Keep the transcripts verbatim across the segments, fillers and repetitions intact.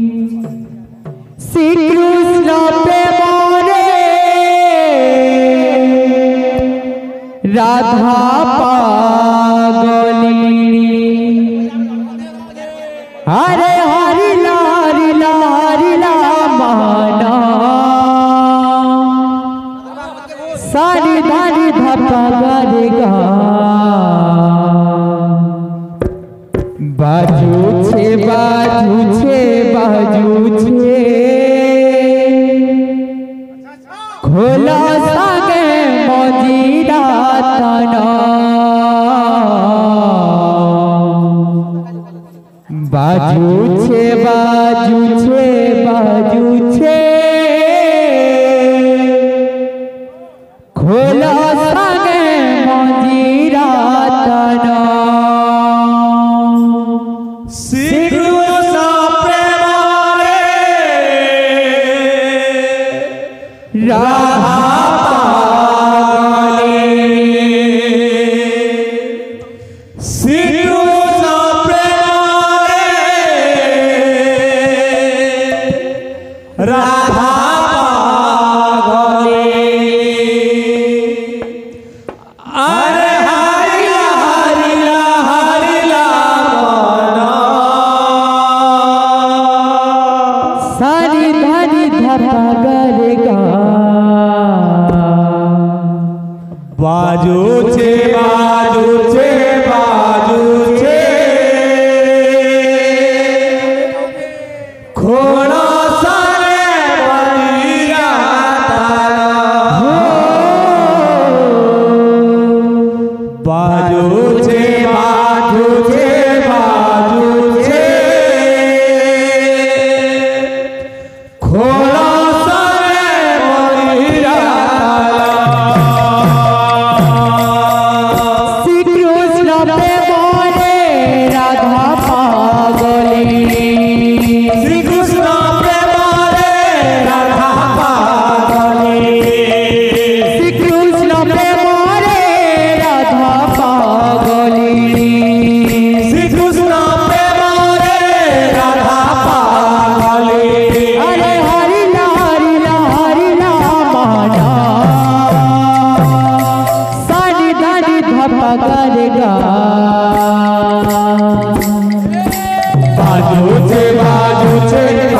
श्री कृष्ण प्रेमारे राधा पागली हरे हरि लारी लारी ला माना सारी धारी धपा गरेगा बाजू छे बाजू छे बाजू छे खोला सागे मोजीरा तना बाजू छे बाजू छे बाजू छे खोला सागे मोजीरा तना श्री कृष्ण प्रेमारे राधा पागली श्री कृष्ण प्रेमारे राधा पागली अरे हरि हरि ला हरि ला सारी धारी धपा गरेगा बाजू छे बाजू छे बाजू छे खोड़ा सारे बलिया तारा बाजू छे बाजू छे बाजू छे खोड़ा सारे बलिया श्री कृष्ण प्रेमारे राधा पागली श्री कृष्ण प्रेमारे राधा पागली श्री कृष्ण प्रेमारे राधा पागली श्री कृष्ण प्रेमारे राधा पागली हरे हरि हरि हरि माना सारी धारी धपा गरेगा बाजू छे बाजू छे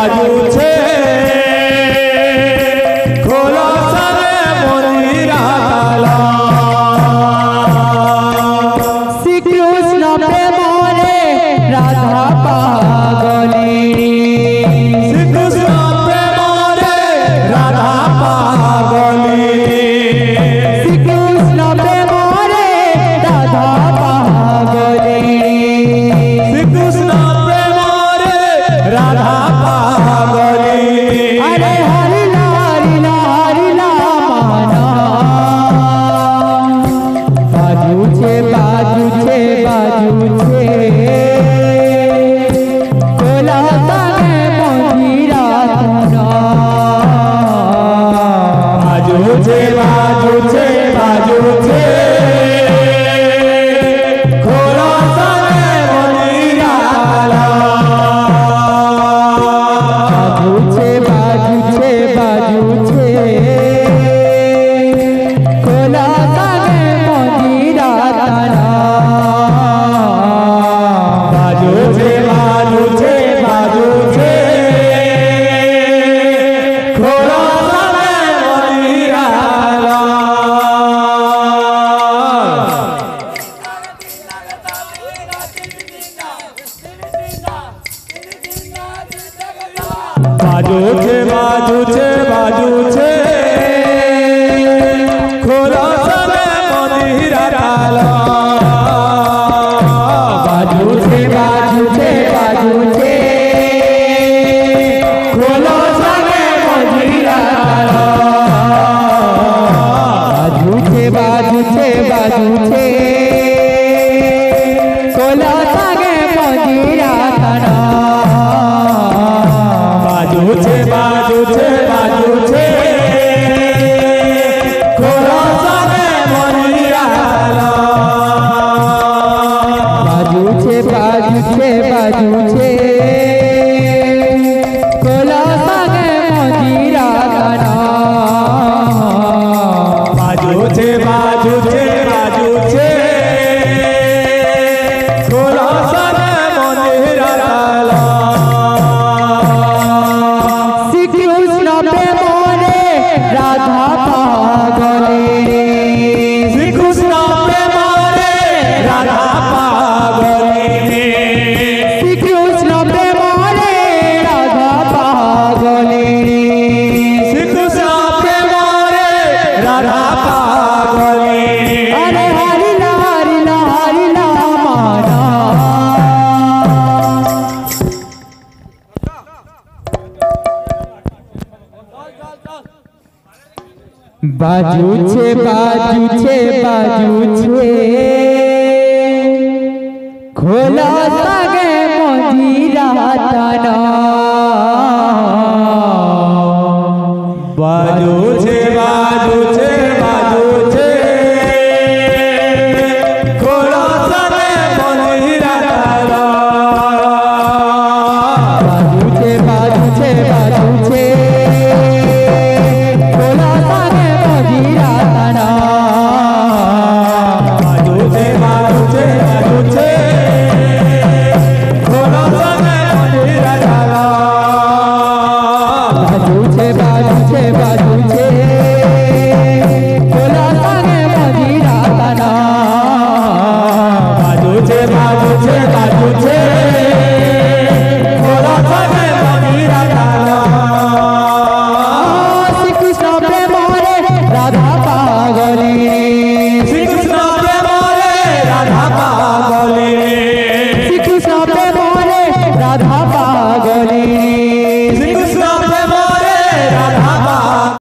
बाजू छे खोला सने मंदिरा ताला श्री कृष्ण प्रेम रे राधा पागली श्री कृष्ण प्रेम रे राधा पागली श्री कृष्ण प्रेम रे राधा पागली श्री कृष्ण प्रेम रे राधा पागली अरे हरि हरि हरि माना बाजू छे बाजू छे बाजू छे कोला तने मंदिरा तारा बाजू छे बाजू छे बाजू छे खोला सने मंदिरा ताला बाजू छे बाजू छे बाजू छे कोला तने मंदिरा तारा बाजू छे बाजू छे बाजू छे खोला सने मंदिरा ताला बाजू छे बाजू छे बाजू छे खोला सने मंदिरा ताला बाजू छे बाजू छे बाजू छे खोला सने मंदिरा ताला बाजू छे बाजू छे बाजू छे कोला सागे मंदिरा तारा बाजू छे बाजू छे बाजू छे खोला सने मंदिरा ताला बाजू छे बाजू छे बाजू छे कोला सागे मंदिरा तारा बाजू छे बाजू छे बाजू छे खोला सने मंदिरा ताला श्री कृष्ण प्रेम रे राधा पागली श्री कृष्ण प्रेम रे राधा पागली श्री कृष्ण प्रेम रे राधा पागली श्री कृष्ण प्रेम रे राधा पागली अरे हरि हरि हरि माना बाजू छे बाजू छे बाजू छे खोला